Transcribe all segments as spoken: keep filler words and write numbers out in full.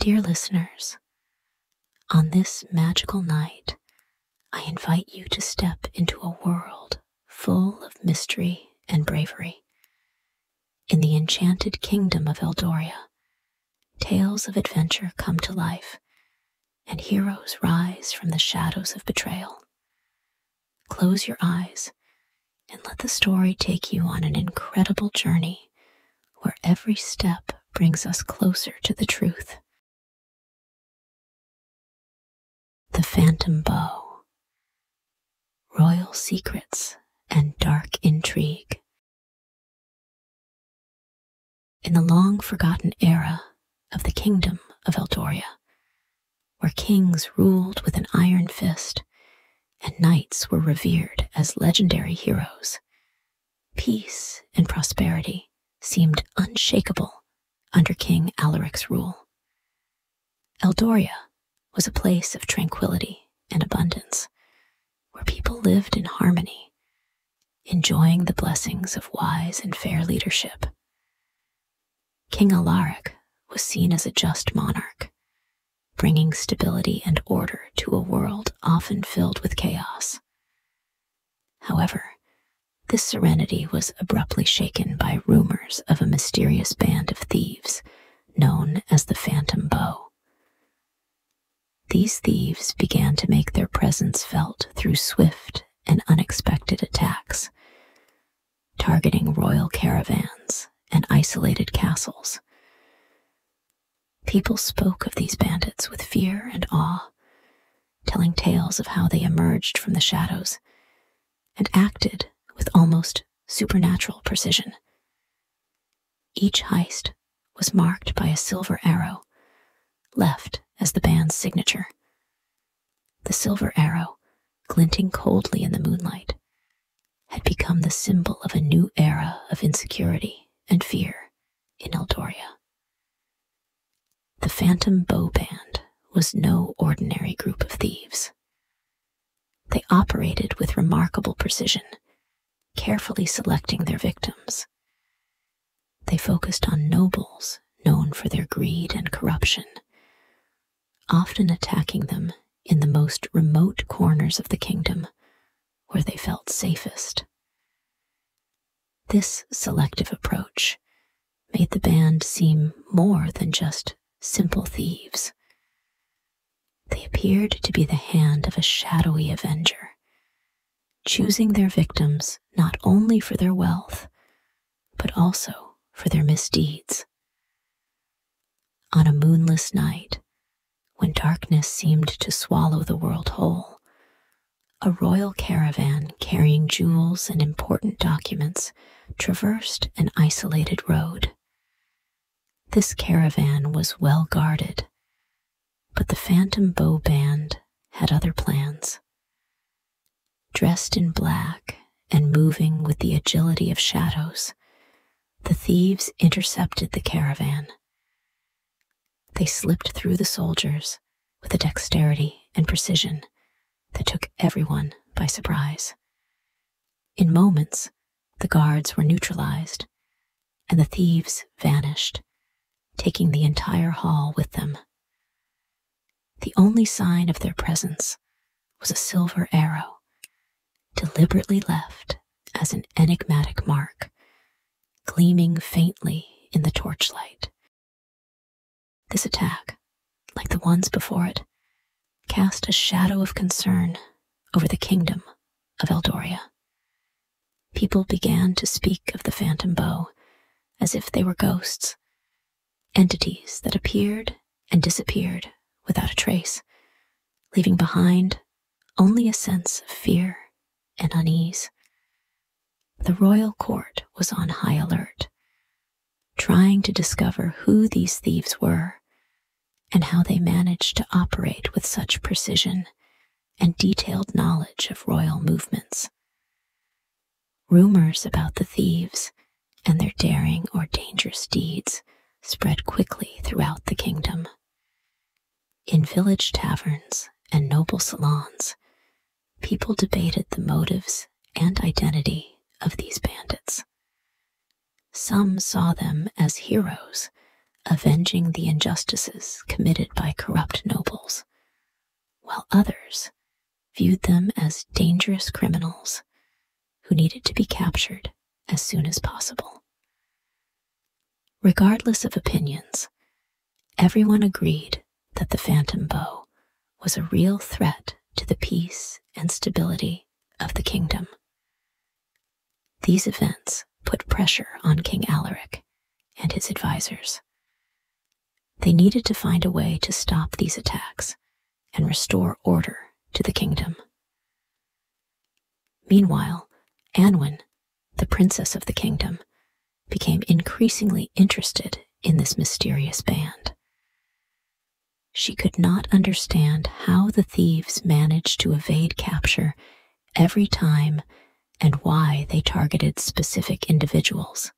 Dear listeners, on this magical night, I invite you to step into a world full of mystery and bravery. In the enchanted kingdom of Eldoria, tales of adventure come to life, and heroes rise from the shadows of betrayal. Close your eyes and let the story take you on an incredible journey where every step brings us closer to the truth. The Phantom Bow, Royal Secrets and Dark Intrigue. In the long-forgotten era of the Kingdom of Eldoria, where kings ruled with an iron fist and knights were revered as legendary heroes, peace and prosperity seemed unshakable under King Alaric's rule. Eldoria was a place of tranquility and abundance, where people lived in harmony, enjoying the blessings of wise and fair leadership. King Alaric was seen as a just monarch, bringing stability and order to a world often filled with chaos. However, this serenity was abruptly shaken by rumors of a mysterious band of thieves known as the Phantom Bow. These thieves began to make their presence felt through swift and unexpected attacks, targeting royal caravans and isolated castles. People spoke of these bandits with fear and awe, telling tales of how they emerged from the shadows and acted with almost supernatural precision. Each heist was marked by a silver arrow, left as the band's signature. The silver arrow, glinting coldly in the moonlight, had become the symbol of a new era of insecurity and fear in Eldoria. The Phantom Bow Band was no ordinary group of thieves. They operated with remarkable precision, carefully selecting their victims. They focused on nobles known for their greed and corruption, often attacking them in the most remote corners of the kingdom where they felt safest. This selective approach made the band seem more than just simple thieves. They appeared to be the hand of a shadowy avenger, choosing their victims not only for their wealth, but also for their misdeeds. On a moonless night, when darkness seemed to swallow the world whole, a royal caravan carrying jewels and important documents traversed an isolated road. This caravan was well guarded, but the Phantom Bow Band had other plans. Dressed in black and moving with the agility of shadows, the thieves intercepted the caravan. They slipped through the soldiers with a dexterity and precision that took everyone by surprise. In moments, the guards were neutralized, and the thieves vanished, taking the entire hall with them. The only sign of their presence was a silver arrow, deliberately left as an enigmatic mark, gleaming faintly in the torchlight. This attack, like the ones before it, cast a shadow of concern over the kingdom of Eldoria. People began to speak of the Phantom Bow as if they were ghosts, entities that appeared and disappeared without a trace, leaving behind only a sense of fear and unease. The royal court was on high alert, trying to discover who these thieves were and how they managed to operate with such precision and detailed knowledge of royal movements. Rumors about the thieves and their daring or dangerous deeds spread quickly throughout the kingdom. In village taverns and noble salons, people debated the motives and identity of these bandits. Some saw them as heroes avenging the injustices committed by corrupt nobles, while others viewed them as dangerous criminals who needed to be captured as soon as possible. Regardless of opinions, everyone agreed that the phantom bow was a real threat to the peace and stability of the kingdom. These events put pressure on King Alaric and his advisors. They needed to find a way to stop these attacks and restore order to the kingdom. Meanwhile, Anwen, the princess of the kingdom, became increasingly interested in this mysterious band. She could not understand how the thieves managed to evade capture every time and why they targeted specific individuals.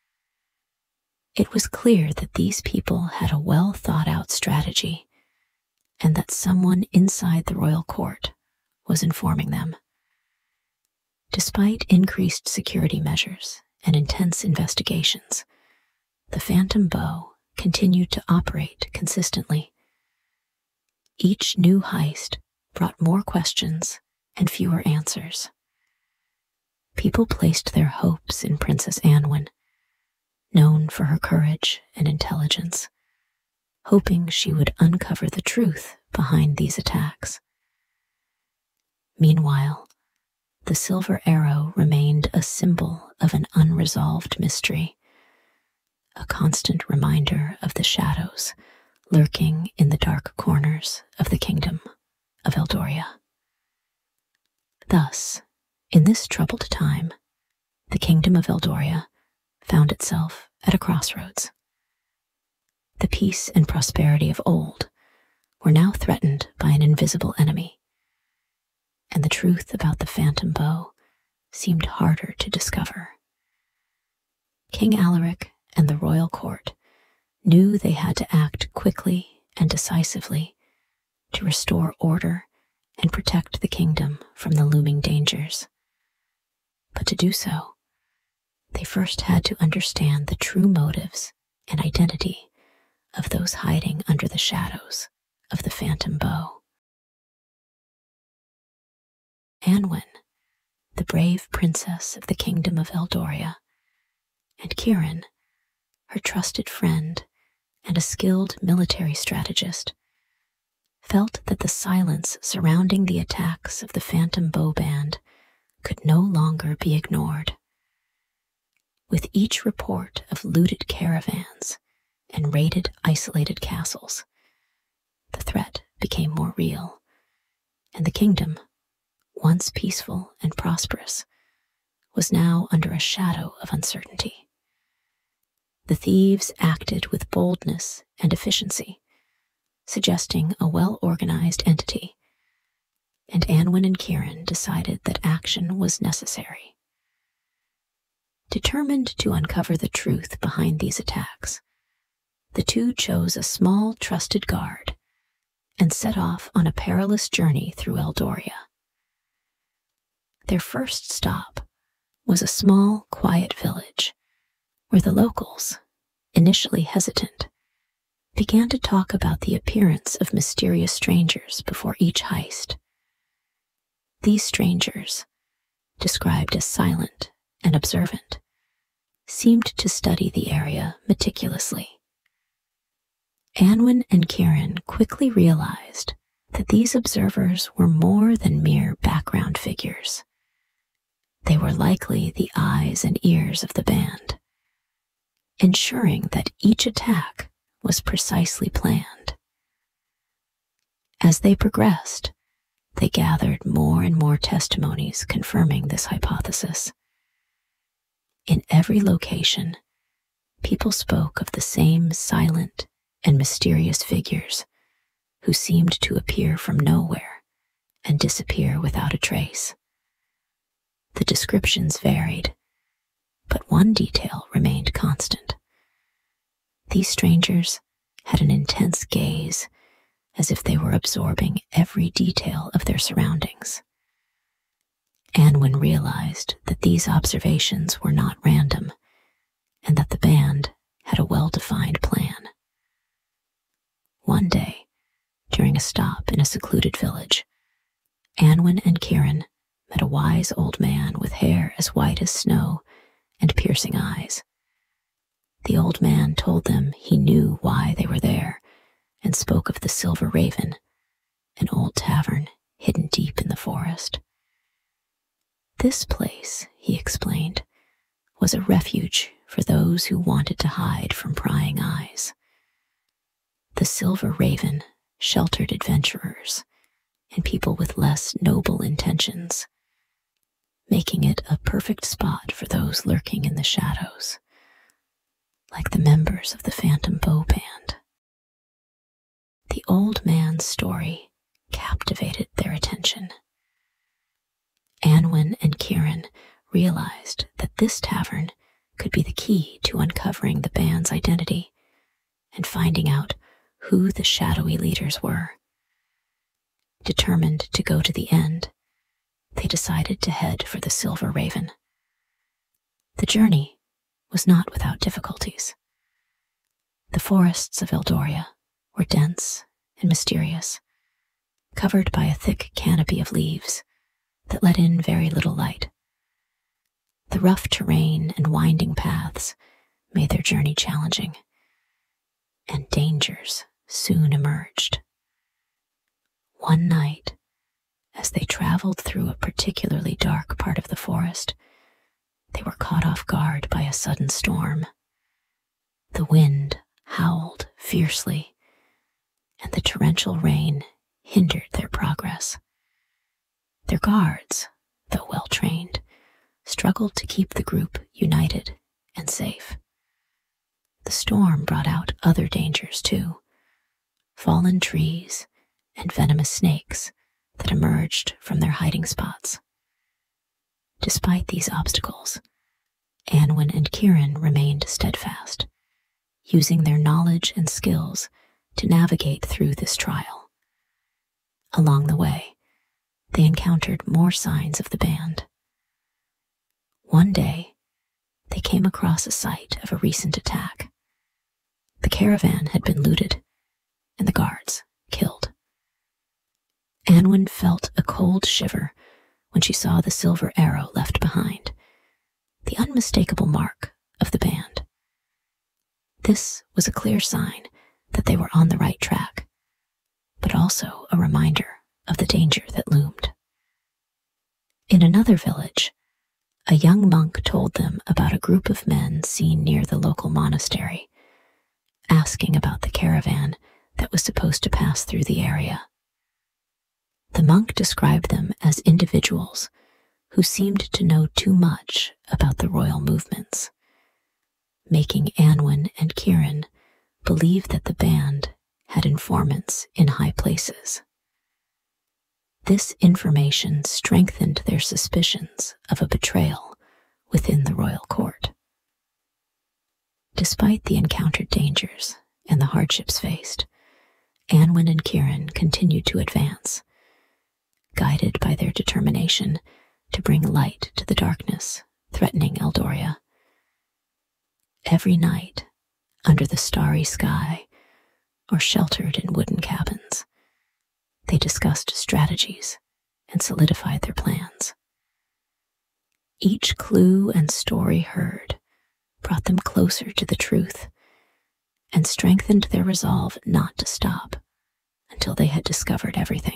It was clear that these people had a well-thought-out strategy and that someone inside the royal court was informing them. Despite increased security measures and intense investigations, the phantom bow continued to operate consistently. Each new heist brought more questions and fewer answers. People placed their hopes in Princess Anwen, known for her courage and intelligence, hoping she would uncover the truth behind these attacks. Meanwhile, the silver arrow remained a symbol of an unresolved mystery, a constant reminder of the shadows lurking in the dark corners of the kingdom of Eldoria. Thus, in this troubled time, the kingdom of Eldoria found itself at a crossroads. The peace and prosperity of old were now threatened by an invisible enemy, and the truth about the phantom bow seemed harder to discover. King Alaric and the royal court knew they had to act quickly and decisively to restore order and protect the kingdom from the looming dangers. But to do so, they first had to understand the true motives and identity of those hiding under the shadows of the phantom bow. Anwen, the brave princess of the kingdom of Eldoria, and Kieran, her trusted friend and a skilled military strategist, felt that the silence surrounding the attacks of the phantom bow band could no longer be ignored. With each report of looted caravans and raided isolated castles, the threat became more real, and the kingdom, once peaceful and prosperous, was now under a shadow of uncertainty. The thieves acted with boldness and efficiency, suggesting a well-organized entity, and Anwen and Kieran decided that action was necessary. Determined to uncover the truth behind these attacks, the two chose a small, trusted guard and set off on a perilous journey through Eldoria. Their first stop was a small, quiet village where the locals, initially hesitant, began to talk about the appearance of mysterious strangers before each heist. These strangers, described as silent and observant, seemed to study the area meticulously. Anwen and Kieran quickly realized that these observers were more than mere background figures. They were likely the eyes and ears of the band, ensuring that each attack was precisely planned. As they progressed, they gathered more and more testimonies confirming this hypothesis. In every location, people spoke of the same silent and mysterious figures who seemed to appear from nowhere and disappear without a trace. The descriptions varied, but one detail remained constant. These strangers had an intense gaze, as if they were absorbing every detail of their surroundings. Anwen realized that these observations were not random, and that the band had a well-defined plan. One day, during a stop in a secluded village, Anwen and Kieran met a wise old man with hair as white as snow and piercing eyes. The old man told them he knew why they were there and spoke of the Silver Raven, an old tavern hidden deep in the forest. This place, he explained, was a refuge for those who wanted to hide from prying eyes. The Silver Raven sheltered adventurers and people with less noble intentions, making it a perfect spot for those lurking in the shadows, like the members of the Phantom Bow Band. The old man's story captivated their attention. Anwen and Kieran realized that this tavern could be the key to uncovering the band's identity and finding out who the shadowy leaders were. Determined to go to the end, they decided to head for the Silver Raven. The journey was not without difficulties. The forests of Eldoria were dense and mysterious, covered by a thick canopy of leaves that let in very little light. The rough terrain and winding paths made their journey challenging, and dangers soon emerged. One night, as they traveled through a particularly dark part of the forest, they were caught off guard by a sudden storm. The wind howled fiercely, and the torrential rain hindered their progress. Their guards, though well-trained, struggled to keep the group united and safe. The storm brought out other dangers too: fallen trees and venomous snakes that emerged from their hiding spots. Despite these obstacles, Anwen and Kieran remained steadfast, using their knowledge and skills to navigate through this trial. Along the way, they encountered more signs of the band. One day, they came across a site of a recent attack. The caravan had been looted, and the guards killed. Anwen felt a cold shiver when she saw the silver arrow left behind, the unmistakable mark of the band. This was a clear sign that they were on the right track, but also a reminder of the danger that loomed. In another village, a young monk told them about a group of men seen near the local monastery, asking about the caravan that was supposed to pass through the area. The monk described them as individuals who seemed to know too much about the royal movements, making Anwen and Kieran believe that the band had informants in high places. This information strengthened their suspicions of a betrayal within the royal court. Despite the encountered dangers and the hardships faced, Anwen and Kieran continued to advance, guided by their determination to bring light to the darkness threatening Eldoria. Every night, under the starry sky, or sheltered in wooden cabins, they discussed strategies and solidified their plans. Each clue and story heard brought them closer to the truth and strengthened their resolve not to stop until they had discovered everything.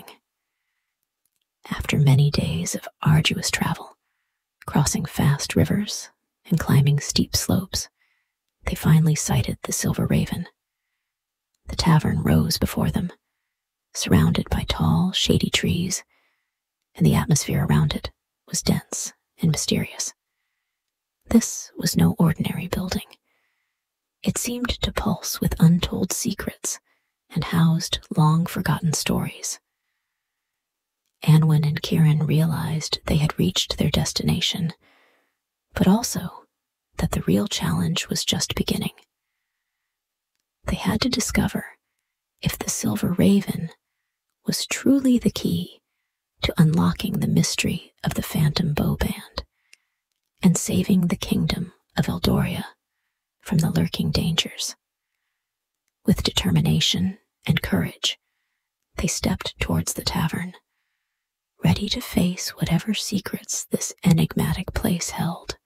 After many days of arduous travel, crossing fast rivers and climbing steep slopes, they finally sighted the Silver Raven. The tavern rose before them, surrounded by tall, shady trees, and the atmosphere around it was dense and mysterious. This was no ordinary building. It seemed to pulse with untold secrets and housed long-forgotten stories. Anwen and Kieran realized they had reached their destination, but also that the real challenge was just beginning. They had to discover if the Silver Raven was truly the key to unlocking the mystery of the Phantom Bow Band and saving the kingdom of Eldoria from the lurking dangers. With determination and courage, they stepped towards the tavern, ready to face whatever secrets this enigmatic place held.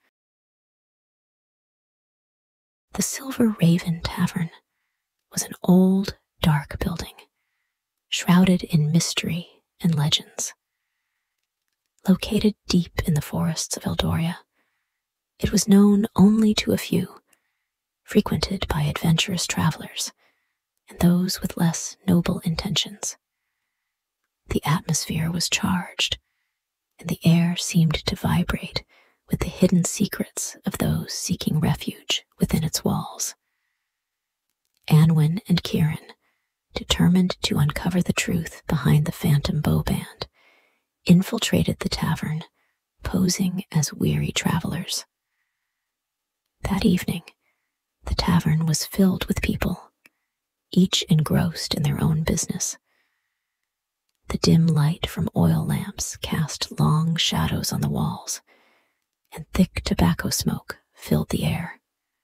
The Silver Raven Tavern was an old, dark building, shrouded in mystery and legends. Located deep in the forests of Eldoria, it was known only to a few, frequented by adventurous travelers and those with less noble intentions. The atmosphere was charged, and the air seemed to vibrate with the hidden secrets of those seeking refuge within its walls. Anwen and Kieran, determined to uncover the truth behind the phantom bow band, infiltrated the tavern, posing as weary travelers. That evening, the tavern was filled with people, each engrossed in their own business. The dim light from oil lamps cast long shadows on the walls, and thick tobacco smoke filled the air.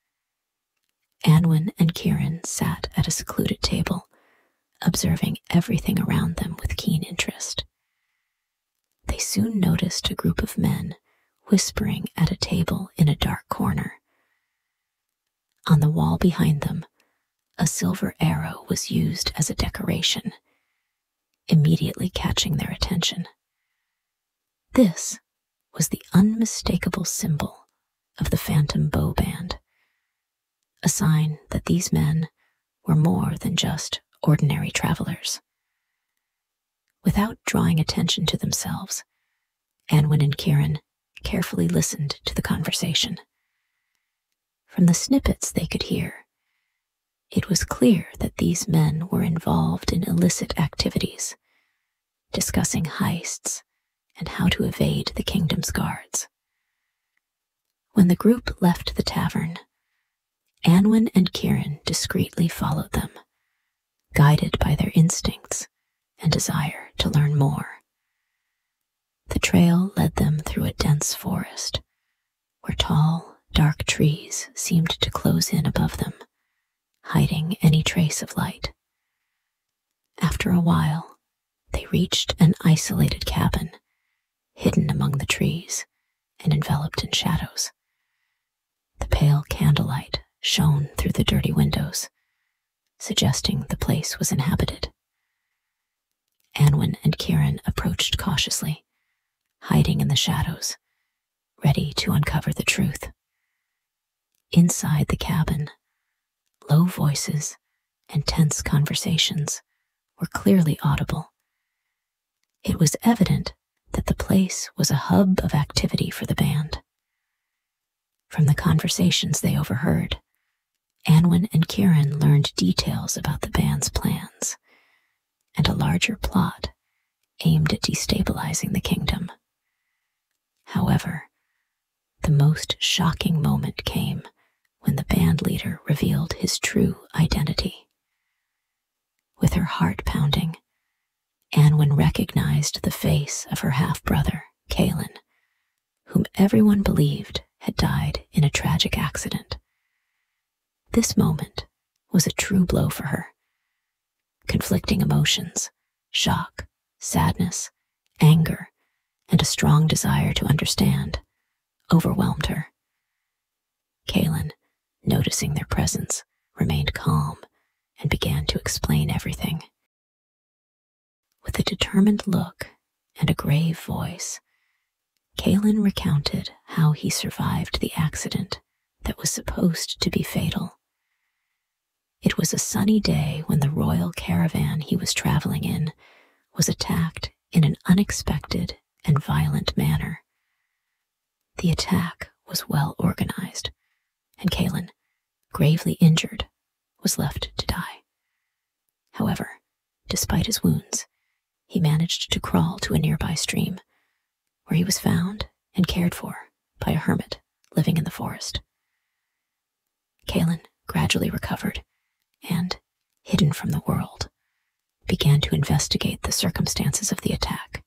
Anwen and Kieran sat at a secluded table, observing everything around them with keen interest. They soon noticed a group of men whispering at a table in a dark corner. On the wall behind them, a silver arrow was used as a decoration, immediately catching their attention. This was the unmistakable symbol of the phantom bow band, a sign that these men were more than just ordinary travelers. Without drawing attention to themselves, Anwen and Kieran carefully listened to the conversation. From the snippets they could hear, it was clear that these men were involved in illicit activities, discussing heists and how to evade the kingdom's guards. When the group left the tavern, Anwen and Kieran discreetly followed them, guided by their instincts and desire to learn more. The trail led them through a dense forest, where tall, dark trees seemed to close in above them, hiding any trace of light. After a while, they reached an isolated cabin, hidden among the trees and enveloped in shadows. The pale candlelight shone through the dirty windows, suggesting the place was inhabited. Anwen and Kieran approached cautiously, hiding in the shadows, ready to uncover the truth. Inside the cabin, low voices and tense conversations were clearly audible. It was evident that the place was a hub of activity for the band. From the conversations they overheard, Anwen and Kieran learned details about the band's plans and a larger plot aimed at destabilizing the kingdom. However, the most shocking moment came when the band leader revealed his true identity. With her heart pounding, Anwen recognized the face of her half-brother, Kalen, whom everyone believed had died in a tragic accident. This moment was a true blow for her. Conflicting emotions, shock, sadness, anger, and a strong desire to understand overwhelmed her. Kalen, noticing their presence, remained calm and began to explain everything. With a determined look and a grave voice, Kalen recounted how he survived the accident that was supposed to be fatal. It was a sunny day when the royal caravan he was traveling in was attacked in an unexpected and violent manner. The attack was well organized, and Kalen, gravely injured, was left to die. However, despite his wounds, he managed to crawl to a nearby stream, where he was found and cared for by a hermit living in the forest. Kalen gradually recovered and, hidden from the world, began to investigate the circumstances of the attack.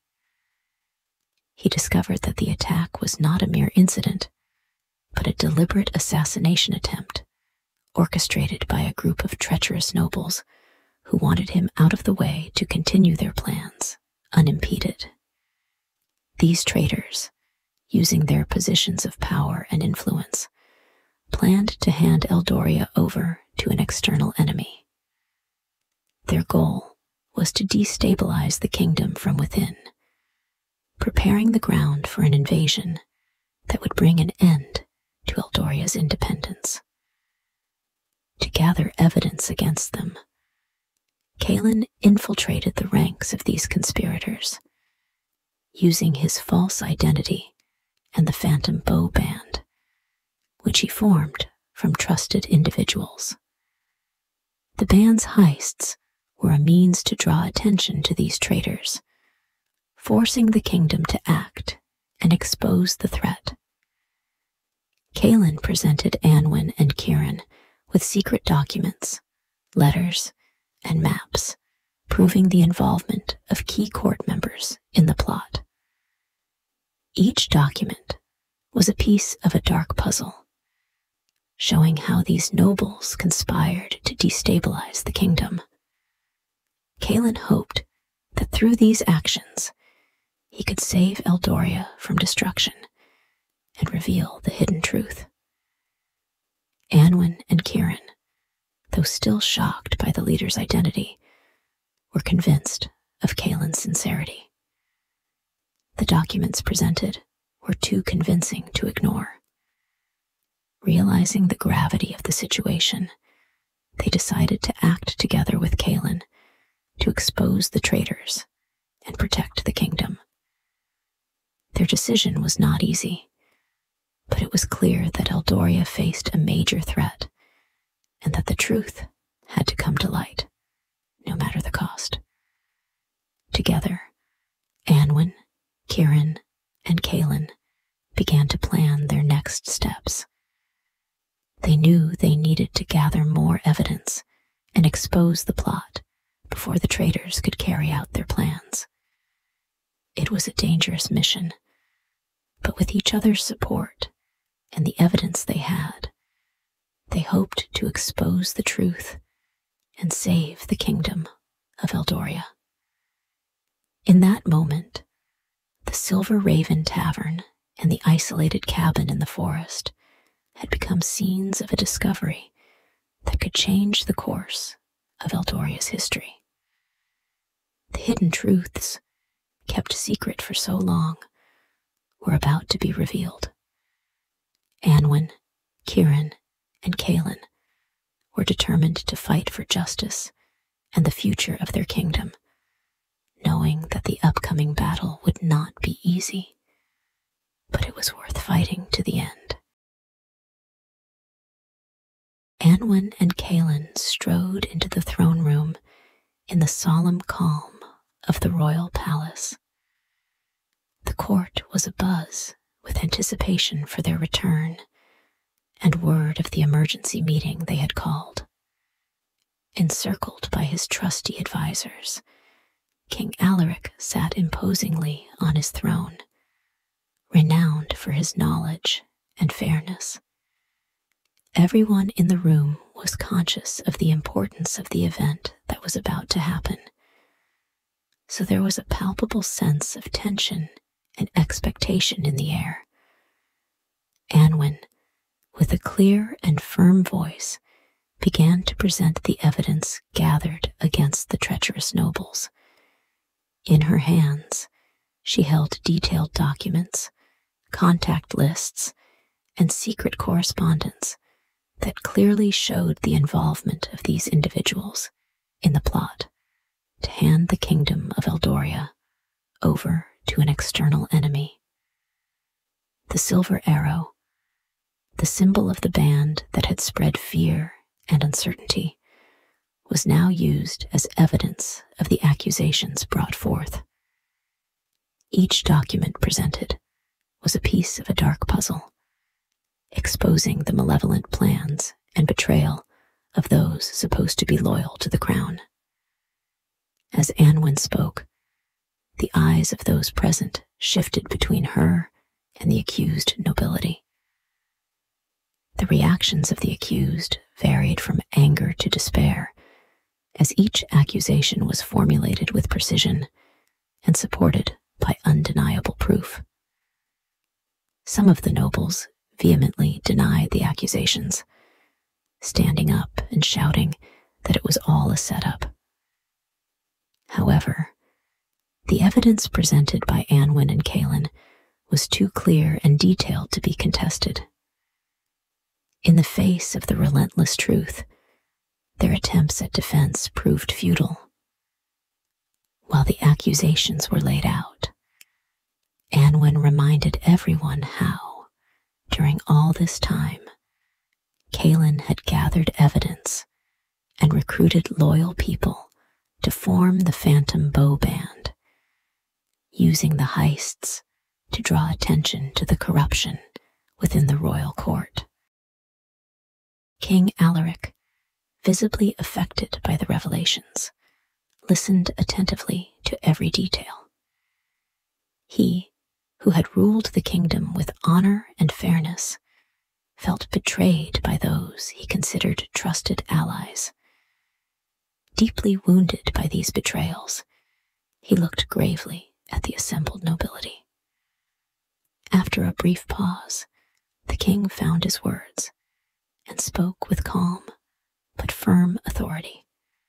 He discovered that the attack was not a mere incident, but a deliberate assassination attempt orchestrated by a group of treacherous nobles who wanted him out of the way to continue their plans unimpeded. These traitors, using their positions of power and influence, planned to hand Eldoria over to an external enemy. Their goal was to destabilize the kingdom from within, preparing the ground for an invasion that would bring an end to Eldoria's independence. To gather evidence against them, Kaelin infiltrated the ranks of these conspirators, using his false identity and the Phantom Bow Band, which he formed from trusted individuals. The band's heists were a means to draw attention to these traitors, forcing the kingdom to act and expose the threat. Kaelin presented Anwin and Kieran with secret documents, letters, and maps proving the involvement of key court members in the plot. Each document was a piece of a dark puzzle, showing how these nobles conspired to destabilize the kingdom. Kaelin hoped that through these actions, he could save Eldoria from destruction and reveal the hidden truth. Anwin and Kieran, though still shocked by the leader's identity, were convinced of Kaelin's sincerity. The documents presented were too convincing to ignore. Realizing the gravity of the situation, they decided to act together with Kaelin to expose the traitors and protect the kingdom. Their decision was not easy, but it was clear that Eldoria faced a major threat and that the truth had to come to light, no matter the cost. Together, Anwin, Kieran, and Kaelin began to plan their next steps. They knew they needed to gather more evidence and expose the plot before the traitors could carry out their plans. It was a dangerous mission, but with each other's support and the evidence they had, they hoped to expose the truth and save the kingdom of Eldoria. In that moment, the Silver Raven Tavern and the isolated cabin in the forest had become scenes of a discovery that could change the course of Eldoria's history. The hidden truths, kept secret for so long, were about to be revealed. Anwin, Kieran, and Kaelin were determined to fight for justice and the future of their kingdom, knowing that the upcoming battle would not be easy, but it was worth fighting to the end. Anwin and Kaelin strode into the throne room in the solemn calm of the royal palace. The court was abuzz with anticipation for their return and word of the emergency meeting they had called. Encircled by his trusty advisors, King Alaric sat imposingly on his throne, renowned for his knowledge and fairness. Everyone in the room was conscious of the importance of the event that was about to happen, so there was a palpable sense of tension and expectation in the air. Anwin, with a clear and firm voice, began to present the evidence gathered against the treacherous nobles. In her hands, she held detailed documents, contact lists, and secret correspondence that clearly showed the involvement of these individuals in the plot to hand the kingdom of Eldoria over to an external enemy. The silver arrow, the symbol of the band that had spread fear and uncertainty, was now used as evidence of the accusations brought forth. Each document presented was a piece of a dark puzzle, exposing the malevolent plans and betrayal of those supposed to be loyal to the crown. As Anwin spoke, the eyes of those present shifted between her and the accused nobility. The reactions of the accused varied from anger to despair, as each accusation was formulated with precision and supported by undeniable proof. Some of the nobles vehemently denied the accusations, standing up and shouting that it was all a setup. However, the evidence presented by Anwen and Kaelin was too clear and detailed to be contested. In the face of the relentless truth, their attempts at defense proved futile. While the accusations were laid out, Anwen reminded everyone how, during all this time, Kaelin had gathered evidence and recruited loyal people to form the Phantom Bow Band, using the heists to draw attention to the corruption within the royal court. King Alaric, visibly affected by the revelations, listened attentively to every detail. He, who had ruled the kingdom with honor and fairness, felt betrayed by those he considered trusted allies. Deeply wounded by these betrayals, he looked gravely at the assembled nobility. After a brief pause, the king found his words and spoke with calm but firm authority.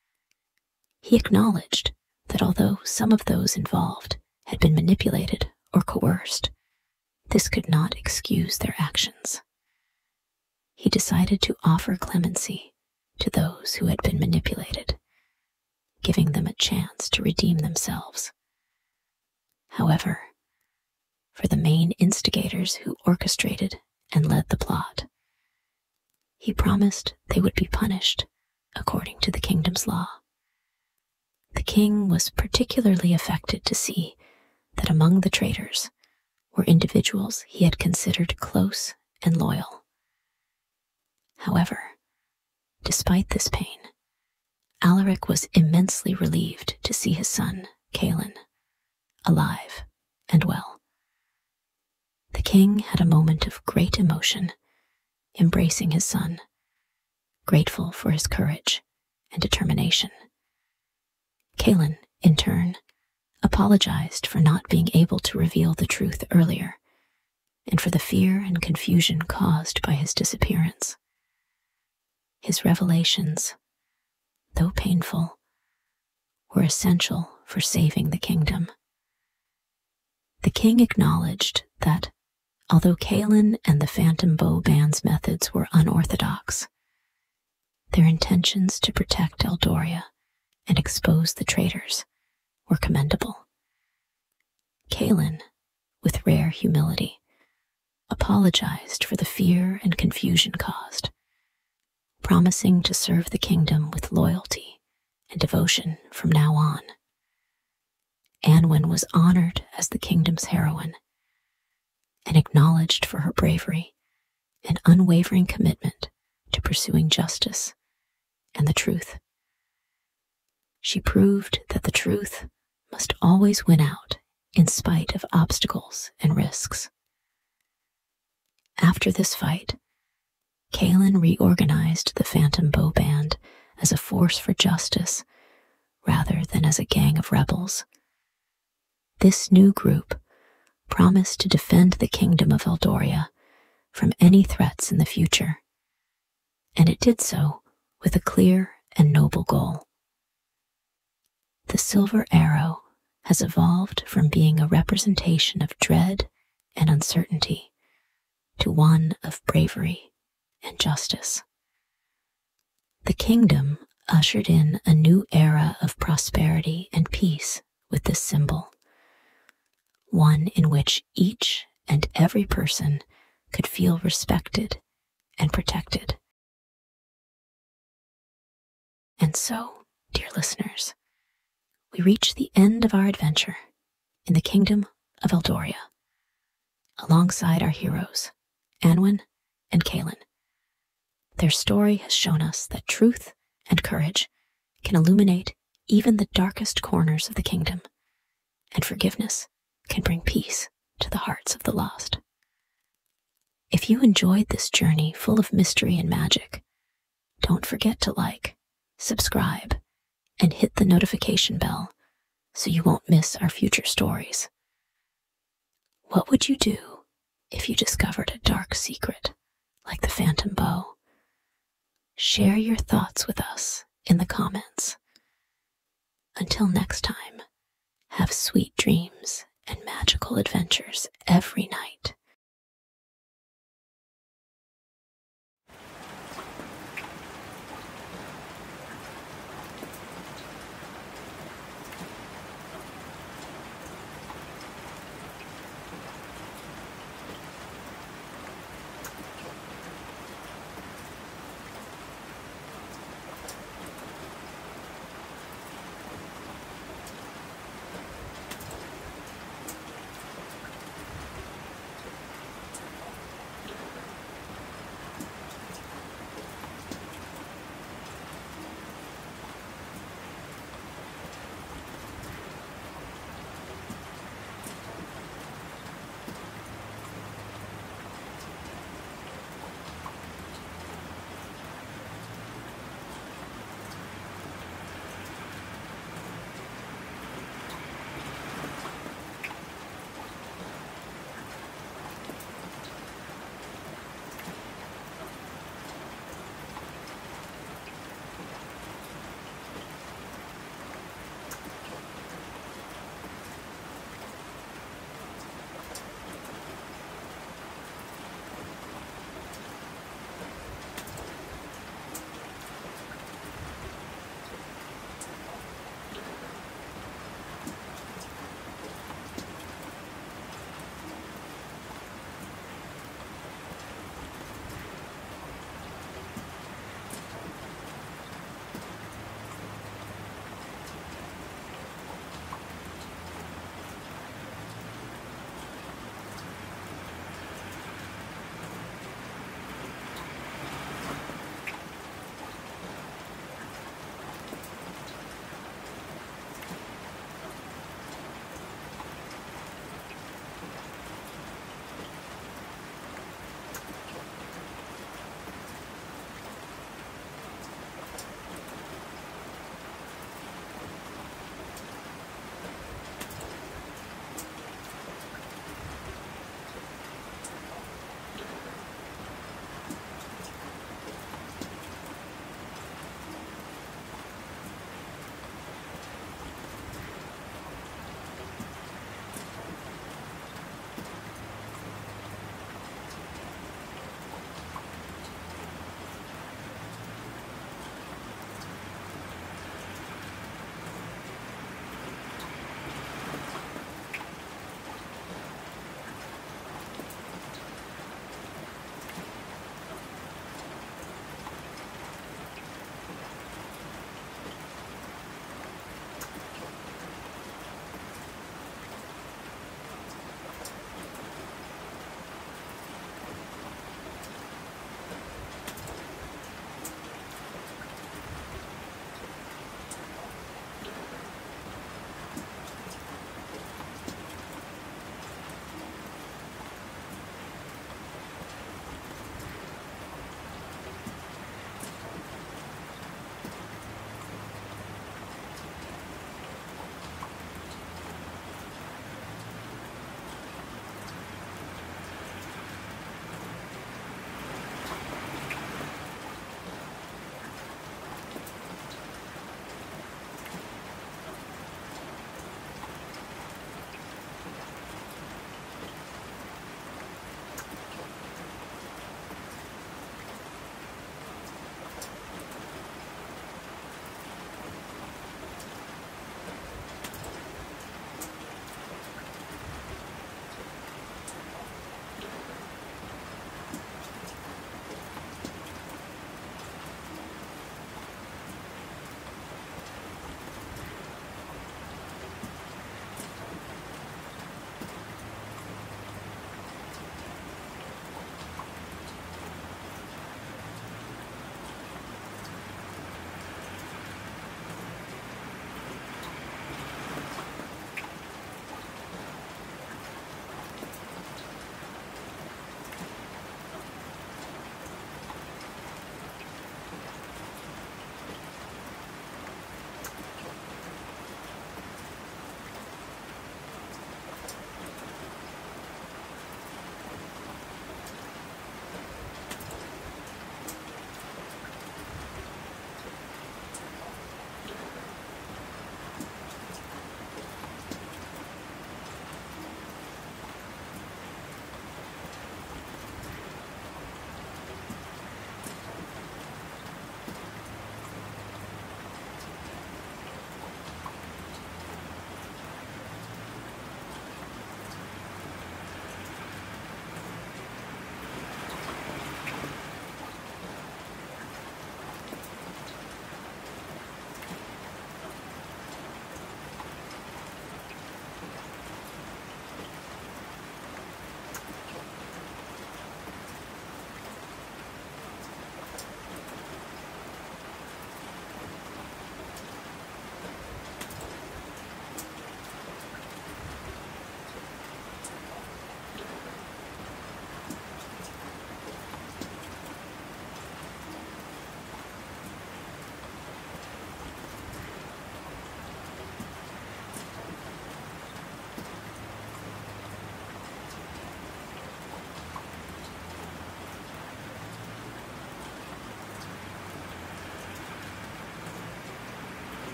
He acknowledged that although some of those involved had been manipulated or coerced, this could not excuse their actions. He decided to offer clemency to those who had been manipulated, giving them a chance to redeem themselves. However, for the main instigators who orchestrated and led the plot, he promised they would be punished according to the kingdom's law. The king was particularly affected to see that among the traitors were individuals he had considered close and loyal. However, despite this pain, Alaric was immensely relieved to see his son, Kaelin, alive and well. The king had a moment of great emotion, embracing his son, grateful for his courage and determination. Kaelin, in turn, apologized for not being able to reveal the truth earlier, and for the fear and confusion caused by his disappearance. His revelations, though painful, were essential for saving the kingdom. The king acknowledged that, although Kaelin and the Phantom Bow Band's methods were unorthodox, their intentions to protect Eldoria and expose the traitors were commendable. Kaelin, with rare humility, apologized for the fear and confusion caused, promising to serve the kingdom with loyalty and devotion from now on. Anwen was honored as the kingdom's heroine and acknowledged for her bravery and unwavering commitment to pursuing justice and the truth. She proved that the truth must always win out in spite of obstacles and risks. After this fight, Kaelin reorganized the Phantom Bow Band as a force for justice rather than as a gang of rebels. This new group promised to defend the kingdom of Eldoria from any threats in the future, and it did so with a clear and noble goal. The Silver Arrow has evolved from being a representation of dread and uncertainty to one of bravery and justice. The kingdom ushered in a new era of prosperity and peace with this symbol, one in which each and every person could feel respected and protected. And so, dear listeners, we reach the end of our adventure in the kingdom of Eldoria, alongside our heroes, Anwen and Kaelin. Their story has shown us that truth and courage can illuminate even the darkest corners of the kingdom, and forgiveness can bring peace to the hearts of the lost. If you enjoyed this journey full of mystery and magic, don't forget to like, subscribe, and hit the notification bell so you won't miss our future stories. What would you do if you discovered a dark secret like the phantom bow? Share your thoughts with us in the comments. Until next time, have sweet dreams and magical adventures every night.